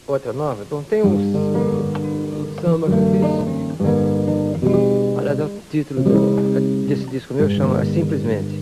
Outra nova? Bom, tem um samba que eu fiz. Aliás, o título desse disco meu chama Simplesmente.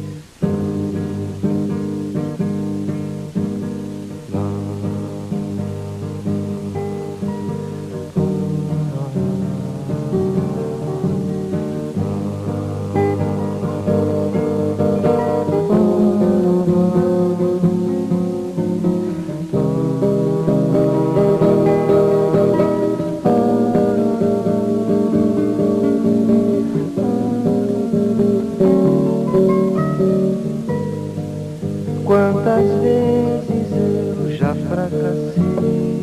Quantas vezes eu já fracassei,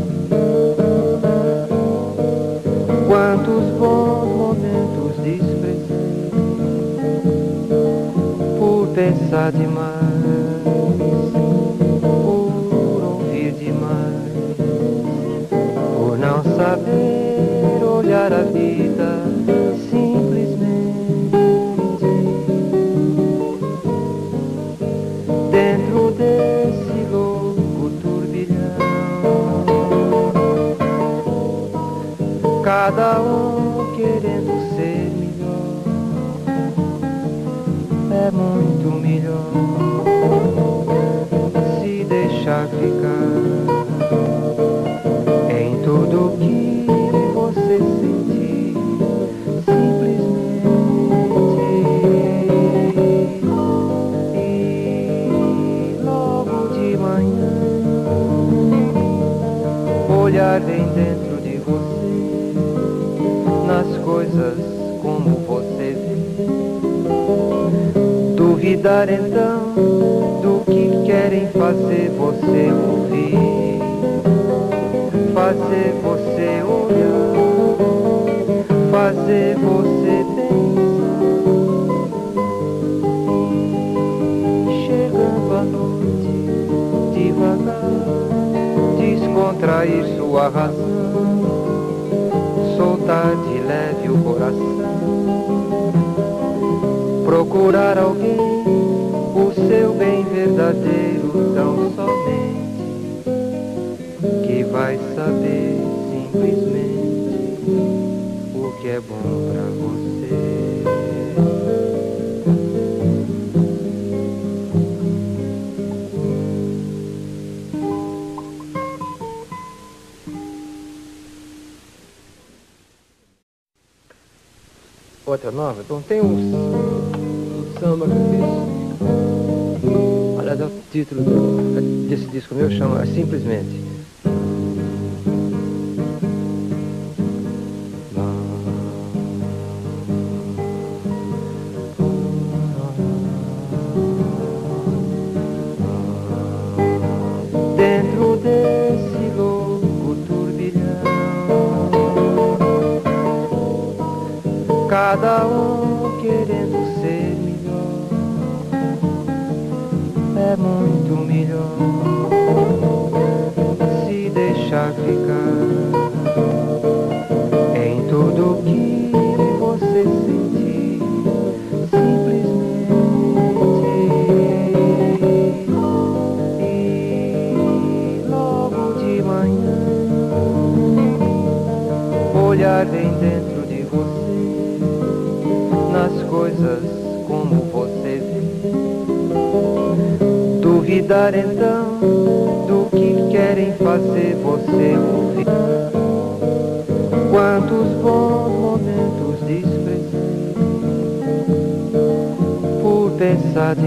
quantos bons momentos desprezei, por pensar demais, por ouvir demais, por não saber olhar a vida simplesmente. Dentro desse louco turbilhão, cada um querendo ser melhor, é muito melhor se deixar ficar em tudo que você sentir, simplesmente. Olhar bem dentro de você, nas coisas como você vê. Duvidar então do que querem fazer você ouvir, fazer você olhar, fazer você pensar. E chegando à noite, devagar, descontrair sua razão, soltar de leve o coração, procurar alguém, o seu bem verdadeiro tão somente, que vai saber simplesmente o que é bom pra você. Outra nova? Bom, tem um samba que eu fiz. Aliás, o título desse disco meu chama Simplesmente. Dentro desse louco turbilhão, cada um querendo ser melhor, é muito melhor se deixar ficar em tudo que você sentir, simplesmente. E logo de manhã, olhar bem dentro de você, nas coisas como você vê. Duvidar então do que querem fazer você ouvir, quantos bons momentos desprezei, por pensar